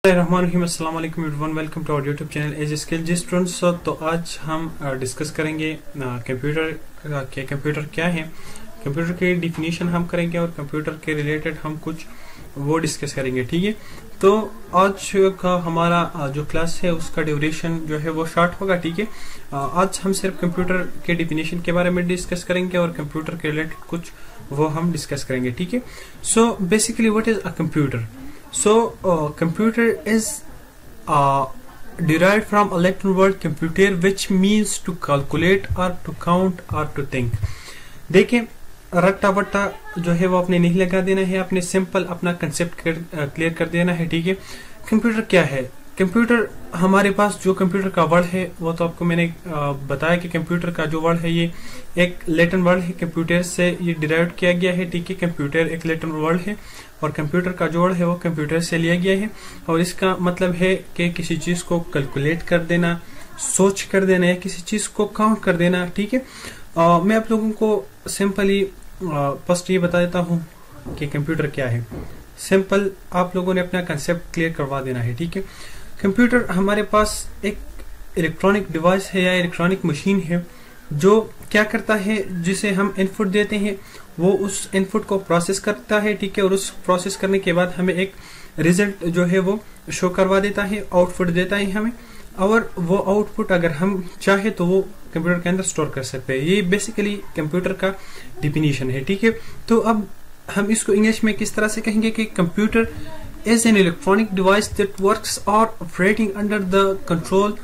السلام علیکم everyone, welcome to our YouTube channel edge skill G students. تو آج ہم ڈسکس کریں گے کمپیوٹر کیا ہے، کمپیوٹر کی ڈیفینیشن ہم کریں گے اور کمپیوٹر کے ریلیٹڈ ہم کچھ وہ ڈسکس کریں گے. ٹھیک ہے، تو آج کا ہمارا جو کلاس ہے اس کا ڈیوریشن جو ہے وہ شارٹ ہوگا. ٹھیک ہے، آج ہم صرف کمپیوٹر کے ڈیفینیشن کے بارے میں ڈسکس کریں گے اور کمپیوٹر کے ریلیٹڈ کچھ وہ ہم ڈسکس کریں گے. ٹھیک ہے، so basically what is a computer. So computer is derived from a Latin word computere, which means to calculate or to count or to think. دیکھیں، رٹا وٹا جو ہے وہ آپ نے نہیں لگا دینا ہے، آپ نے سمپل اپنا کنسپٹ کلیئر کر دینا ہے. ٹھیک ہے، کمپیوٹر کیا ہے؟ کمپیوٹر ہمارے پاس جو کمپیوٹر کا ورڈ ہے وہ تو آپ کو میں نے بتایا کہ کمپیوٹر کا جو ورڈ ہے یہ ایک لیٹن ورڈ ہے، کمپیوٹر سے یہ ڈیرائیو کیا گیا ہے. ٹھیک ہے، کمپیوٹر ایک لیٹن ورڈ ہے اور کمپیوٹر کا جو ورڈ ہے وہ کمپیوٹر سے لیا گیا ہے اور اس کا مطلب ہے کہ کسی چیز کو کیلکولیٹ کر دینا، سوچ کر دینا یا کسی چیز کو کاؤنٹ کر دینا. ٹھیک ہے، میں آپ لوگوں کو سمپلی فرسٹ یہ بتا دیتا ہوں کہ کمپیوٹر کیا ہے. سمپل آپ لوگوں نے اپنا کنسپٹ کلیئر کروا دینا ہے. ٹھیک ہے، کمپیوٹر ہمارے پاس ایک الیکٹرانک ڈیوائس ہے یا الیکٹرانک مشین ہے جو کیا کرتا ہے، جسے ہم انپٹ دیتے ہیں وہ اس انپٹ کو پروسیس کرتا ہے. ٹھیک ہے، اور اس پروسیس کرنے کے بعد ہمیں ایک ریزلٹ جو ہے وہ شو کروا دیتا ہے، آؤٹ پٹ دیتا ہے ہمیں، اور وہ آؤٹ پٹ اگر ہم چاہے تو وہ کمپیوٹر کے اندر اسٹور کر سکتے ہیں. یہ بیسیکلی کمپیوٹر کا ڈیفینیشن ہے. ٹھیک ہے، تو اب ہم اس کو انگلش میں کس طرح سے کہیں گے کہ computer is an electronic device that works or operating under the control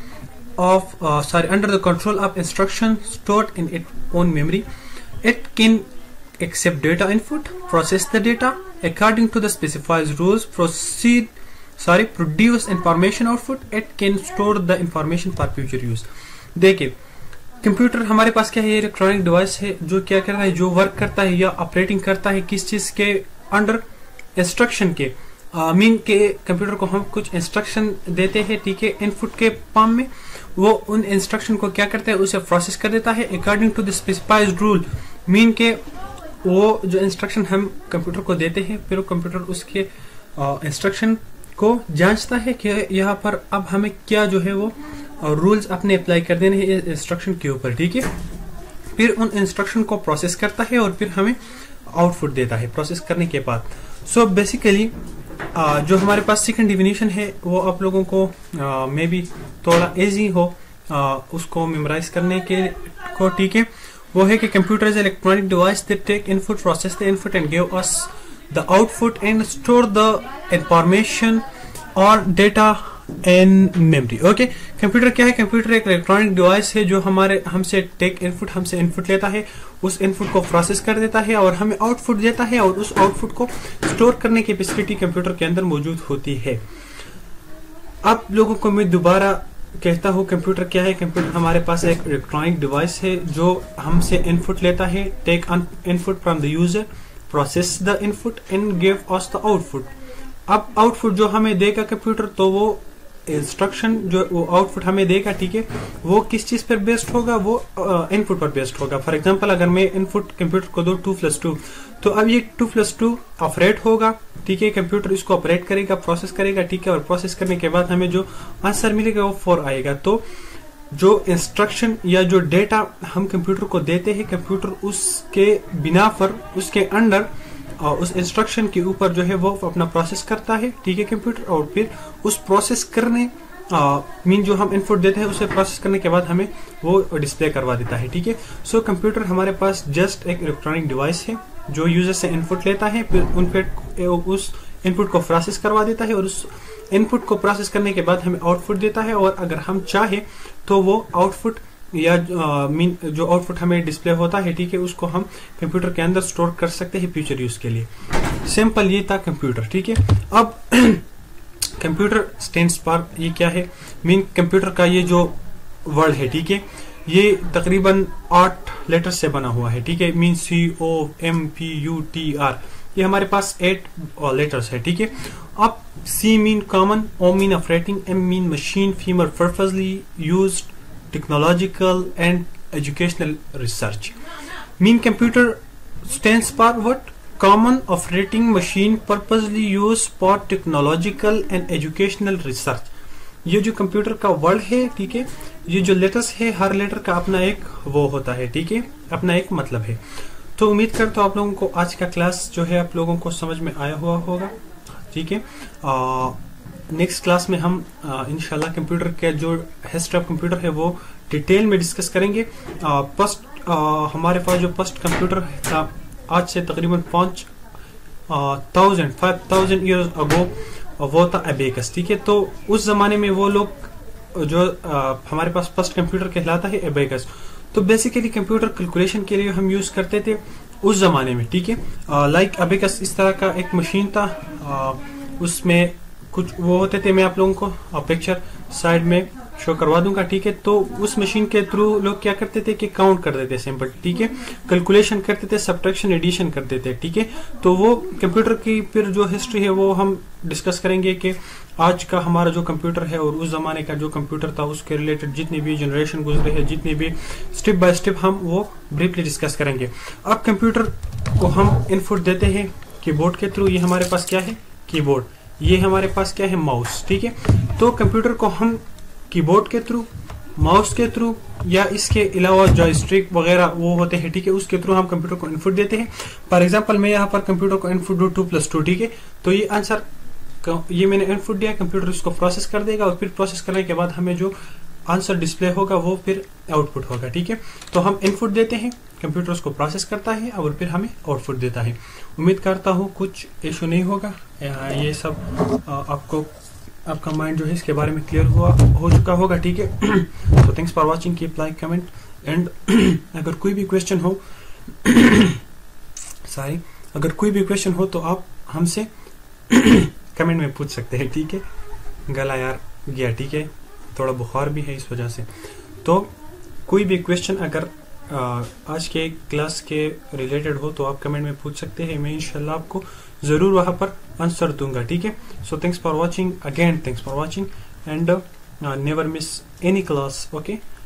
of instructions stored in its own memory. It can accept data input, process the data according to the specified rules, produce information output. It can store the information for future use. دیکھیں، computer ہمارے پاس کیا ہے؟ یہ electronic device ہے جو کیا کرتا ہے، جو ورک کرتا ہے یا آپریٹنگ کرتا ہے کس چیز کے انڈر؟ انسٹرکشن کے. مین کے کمپیوٹر کو ہم کچھ انسٹرکشن دیتے ہیں. ٹھیک ہے، انپٹ کے فارم میں وہ ان انسٹرکشن کو کیا کرتا ہے، اسے پروسیس کر دیتا ہے according to the specified rule. مین کے وہ جو انسٹرکشن ہم کمپیوٹر کو دیتے ہیں پھر وہ کمپیوٹر اس کے انسٹرکشن کو جانچتا ہے کہ یہاں پر اب ہمیں کیا جو ہے وہ رولز اپنے اپلائی کر دینے ہیں انسٹرکشن کے اوپر. ٹھیک ہے، پھر ان انسٹرکشن کو پروسیس کرتا ہے اور پھر ہمیں آؤٹ پٹ دیتا ہے پروسیس کرنے کے بعد. سو بیسیکلی جو ہمارے پاس سیکنڈ ڈیفینیشن ہے وہ آپ لوگوں کو مے بی تھوڑا ایزی ہو اس کو میمورائز کرنے کے کو. ٹھیک ہے، وہ ہے کہ computer is electronic device that take input, process the input and give us the output and store the information اور data in memory. Okay, computer کیا ہے؟ کمپیوٹر ایک الیکٹرانک ڈیوائس ہے جو ہم سے ٹیک انپٹ، ہم سے انپٹ لیتا ہے، اس انپٹ کو پروسیس کر دیتا ہے اور ہمیں آؤٹ پٹ دیتا ہے اور اس آؤٹ پٹ کو اسٹور کرنے کی فیسلٹی کمپیوٹر کے اندر موجود ہوتی ہے. آپ لوگوں کو میں دوبارہ کہتا ہوں کمپیوٹر کیا ہے. کمپیوٹر ہمارے پاس ایک الیکٹرانک ڈیوائس ہے جو ہم سے انپٹ لیتا ہے، take input from the user, process the input and give us the output. اب آؤٹ پٹ جو ہمیں دے گا کمپیوٹر، تو وہ انسٹرکشن جو وہ آؤٹ پٹ ہمیں دے گا، ٹھیک ہے، وہ کس چیز پر بیسڈ ہوگا؟ وہ انپٹ پر بیسڈ ہوگا. فار ایگزامپل اگر میں انپٹ کمپیوٹر کو دوں 2+2، تو اب یہ 2+2 آپریٹ ہوگا. ٹھیک ہے، کمپیوٹر اس کو آپریٹ کرے گا، پروسیس کرے گا. ٹھیک ہے، اور پروسیس کرنے کے بعد ہمیں جو آنسر ملے گا وہ 4 آئے گا. تو جو انسٹرکشن یا جو ڈیٹا ہم کمپیوٹر کو دیتے ہیں، کمپیوٹر اس کے بنا پر اس کے انڈر اس انسٹرکشن کے اوپر جو ہے وہ اپنا پروسیس کرتا ہے. ٹھیک ہے، کمپیوٹر، اور پھر اس پروسیس کرنے مین جو ہم انپٹ دیتے ہیں اسے پروسیس کرنے کے بعد ہمیں وہ ڈسپلے کروا دیتا ہے. ٹھیک ہے، سو کمپیوٹر ہمارے پاس جسٹ ایک الیکٹرانک ڈیوائس ہے جو یوزر سے انپٹ لیتا ہے، پھر اس انپٹ کو پروسیس کروا دیتا ہے اور اس انپٹ کو پروسیس کرنے کے بعد ہمیں آؤٹ پٹ دیتا ہے. اور اگر ہم چاہیں تو وہ آؤٹ پٹ یا جو آؤٹ پٹ ہمیں ڈسپلے ہوتا ہے، ٹھیک ہے، اس کو ہم کمپیوٹر کے اندر اسٹور کر سکتے ہیں فیوچر یوز کے لیے. سمپل یہ تھا کمپیوٹر. ٹھیک ہے، اب کمپیوٹر اسٹینڈس پر یہ کیا ہے؟ مین کمپیوٹر کا یہ جو ورڈ ہے، ٹھیک ہے، یہ تقریباً 8 لیٹر سے بنا ہوا ہے. ٹھیک ہے، مین COMPUTR، یہ ہمارے پاس 8 لیٹرز ہے. ٹھیک ہے، اب C mean common, O mean operating, M mean machine, فیمر purposely used technological and educational research. Mean computer stands for what? common operating machine purposely used for technological and educational research. یہ جو computer کا word ہے ٹھیک ہے, یہ جو letters ہے ہر لیٹر کا اپنا ایک وہ ہوتا ہے ٹھیک ہے, اپنا ایک مطلب ہے. تو امید کرتا ہوں آپ لوگوں کو آج کا کلاس جو ہے آپ لوگوں کو سمجھ میں آیا ہوا ہوگا ٹھیک ہے. نیکسٹ کلاس میں ہم انشاءاللہ کمپیوٹر کے جو ہسٹری آف کمپیوٹر ہے وہ ڈیٹیل میں ڈسکس کریں گے. ہمارے پاس جو فرسٹ کمپیوٹر تھا آج سے تقریباً 5000 ایئرز اگو وہ تھا ابیکس ٹھیک ہے. تو اس زمانے میں وہ لوگ جو ہمارے پاس فرسٹ کمپیوٹر کہلاتا ہے ابیکس. تو بیسیکلی کمپیوٹر کیلکولیشن کے لیے ہم یوز کرتے تھے اس زمانے میں ٹھیک ہے. لائک ابیکس اس طرح کا ایک مشین تھا, اس میں کچھ وہ ہوتے تھے, میں آپ لوگوں کو پکچر سائڈ میں شو کروا دوں گا ٹھیک ہے. تو اس مشین کے تھرو لوگ کیا کرتے تھے کہ کاؤنٹ کرتے تھے سمپل ٹھیک ہے, کیلکولیشن کرتے تھے, سبٹریکشن ایڈیشن کرتے تھے ٹھیک ہے. تو وہ کمپیوٹر کی پھر جو ہسٹری ہے وہ ہم ڈسکس کریں گے کہ آج کا ہمارا جو کمپیوٹر ہے اور اس زمانے کا جو کمپیوٹر تھا اس کے ریلیٹڈ جتنی بھی جنریشن گزرے ہیں, جتنی بھی اسٹیپ بائی اسٹیپ ہم وہ بریفلی ڈسکس کریں گے. اب کمپیوٹر کو ہم ان پٹ دیتے ہیں کی بورڈ کے تھرو. یہ ہمارے پاس کیا ہے کی بورڈ, یہ ہمارے پاس کیا ہے ماؤس ٹھیک ہے. تو کمپیوٹر کو ہم کی بورڈ کے تھرو, ماؤس کے تھرو یا اس کے علاوہ جوائے اسٹرک وغیرہ وہ ہوتے ہیں ٹھیک ہے, اس کے تھرو ہم کمپیوٹر کو انپٹ دیتے ہیں. فار ایگزامپل میں یہاں پر کمپیوٹر کو انپٹ دوں 2+2 ٹھیک ہے. تو یہ آنسر یہ میں نے انپٹ دیا, کمپیوٹر اس کو پروسیس کر دے گا اور پھر پروسیس کرنے کے بعد ہمیں جو آنسر ڈسپلے ہوگا وہ پھر آؤٹ پٹ ہوگا ٹھیک ہے. تو ہم انپٹ دیتے ہیں, کمپیوٹر اس کو پروسیس کرتا ہے اور پھر ہمیں آؤٹ پٹ دیتا ہے. امید کرتا ہوں کچھ ایشو نہیں ہوگا, یہ سب آپ کا مائنڈ جو ہے اس کے بارے میں کلیئر ہو چکا ہوگا ٹھیک ہے. تو thanks for watching, keep like comment and اگر کوئی بھی کویسچن ہو اگر کوئی بھی کویسچن ہو تو آپ ہم سے کمنٹ میں پوچھ سکتے ہیں ٹھیک ہے. گلا یار گیا ٹھیک ہے, تھوڑا بخار بھی ہے اس وجہ سے. تو کوئی بھی کویسچن اگر آج کے کلاس کے ریلیٹڈ ہو تو آپ کمنٹ میں پوچھ سکتے ہیں, میں انشاءاللہ آپ کو ضرور وہاں پر آنسر دوں گا ٹھیک ہے. So thanks for watching again, thanks for watching and never miss any class. Okay.